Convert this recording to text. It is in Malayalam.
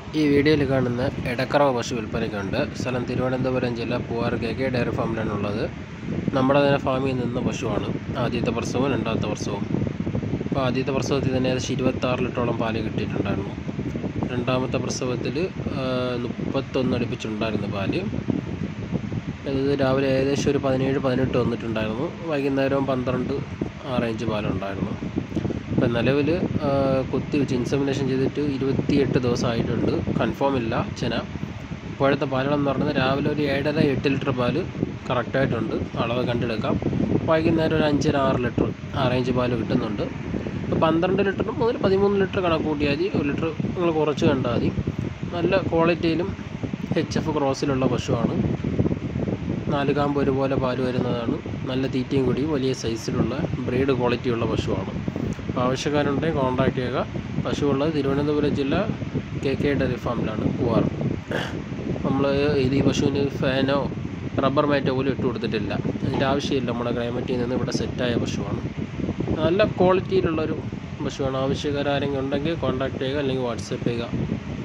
ഈ വീഡിയോയിൽ കാണുന്ന എടക്കറവ പശു വിൽപ്പനയ്ക്കുണ്ട്. സ്ഥലം തിരുവനന്തപുരം ജില്ല പൂവാർ KK ഡയറി ഫാമിലാണുള്ളത്. നമ്മുടെ തന്നെ ഫാമിൽ നിന്ന പശുവാണ്. ആദ്യത്തെ പ്രസവവും രണ്ടാമത്തെ പ്രസവവും. അപ്പോൾ ആദ്യത്തെ പ്രസവത്തിൽ തന്നെ ഏകദേശം 26 ലിറ്ററോളം പാല് കിട്ടിയിട്ടുണ്ടായിരുന്നു. രണ്ടാമത്തെ പ്രസവത്തിൽ 31 അടുപ്പിച്ചുണ്ടായിരുന്നു പാല്. ഇത് രാവിലെ ഏകദേശം ഒരു 17-18 വന്നിട്ടുണ്ടായിരുന്നു. വൈകുന്നേരവും 12 ആ റേഞ്ച് പാലുണ്ടായിരുന്നു. ഇപ്പം നിലവിൽ കുത്തി വെച്ച് ഇൻസെമിനേഷൻ ചെയ്തിട്ട് 28 ദിവസമായിട്ടുണ്ട്. കൺഫേം ഇല്ല ചെന. ഇപ്പോഴത്തെ പാലുകളെന്ന് പറഞ്ഞാൽ രാവിലെ ഒരു 7.5-8 ലിറ്റർ പാല് കറക്റ്റായിട്ടുണ്ട്. അളവ് കണ്ടെടുക്കാം. വൈകുന്നേരം ഒരു 5-6 ലിറ്റർ ആ റേഞ്ച് പാല് കിട്ടുന്നുണ്ട്. ഇപ്പോൾ 12 ലിറ്റർ മുതൽ 13 ലിറ്റർ കണക്ക് കൂട്ടിയാൽ മതി. 1 ലിറ്റർ നിങ്ങൾ കുറച്ച് കണ്ടാൽ മതി. നല്ല ക്വാളിറ്റിയിലും HF ക്രോസിലുള്ള പശുവാണ്. 4 കാമ്പ് ഒരുപോലെ പാല് വരുന്നതാണ്. നല്ല തീറ്റയും കൂടിയും വലിയ സൈസിലുള്ള ബ്രീഡ് ക്വാളിറ്റിയുള്ള പശുവാണ്. അപ്പോൾ ആവശ്യക്കാരുണ്ടെങ്കിൽ കോൺടാക്ട് ചെയ്യുക. പശുവുള്ളത് തിരുവനന്തപുരം ജില്ല KK ഡയറി ഫാമിലാണ് പൂവാർ. നമ്മൾ ഈ പശുവിന് ഫാനോ റബ്ബർ മാറ്റോ പോലും ഇട്ട് കൊടുത്തിട്ടില്ല. അതിൻ്റെ ആവശ്യമില്ല. നമ്മുടെ ക്ലൈമറ്റിൽ നിന്ന് ഇവിടെ സെറ്റായ പശുവാണ്. നല്ല ക്വാളിറ്റിയിലുള്ളൊരു പശുവാണ്. ആവശ്യക്കാരെങ്കിലും ഉണ്ടെങ്കിൽ കോൺടാക്ട് ചെയ്യുക, അല്ലെങ്കിൽ വാട്സപ്പ് ചെയ്യുക.